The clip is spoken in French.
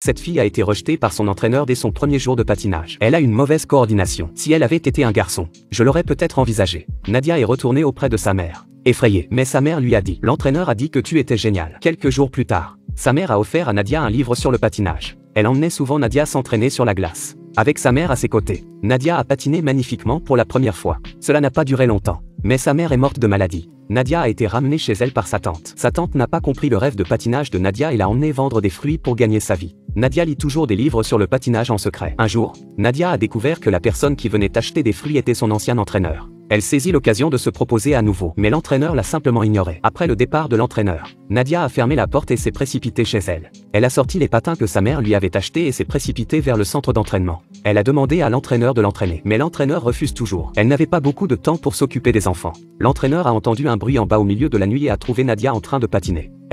Cette fille a été rejetée par son entraîneur dès son premier jour de patinage. Elle a une mauvaise coordination. Si elle avait été un garçon, je l'aurais peut-être envisagé. Nadia est retournée auprès de sa mère, effrayée. Mais sa mère lui a dit: l'entraîneur a dit que tu étais génial. Quelques jours plus tard, sa mère a offert à Nadia un livre sur le patinage. Elle emmenait souvent Nadia s'entraîner sur la glace. Avec sa mère à ses côtés, Nadia a patiné magnifiquement pour la première fois. Cela n'a pas duré longtemps, mais sa mère est morte de maladie. Nadia a été ramenée chez elle par sa tante. Sa tante n'a pas compris le rêve de patinage de Nadia et l'a emmenée vendre des fruits pour gagner sa vie. Nadia lit toujours des livres sur le patinage en secret. Un jour, Nadia a découvert que la personne qui venait acheter des fruits était son ancien entraîneur. Elle saisit l'occasion de se proposer à nouveau, mais l'entraîneur l'a simplement ignoré. Après le départ de l'entraîneur, Nadia a fermé la porte et s'est précipitée chez elle. Elle a sorti les patins que sa mère lui avait achetés et s'est précipitée vers le centre d'entraînement. Elle a demandé à l'entraîneur de l'entraîner, mais l'entraîneur refuse toujours. Elle n'avait pas beaucoup de temps pour s'occuper des enfants. L'entraîneur a entendu un bruit en bas au milieu de la nuit et a trouvé Nadia en train de patiner.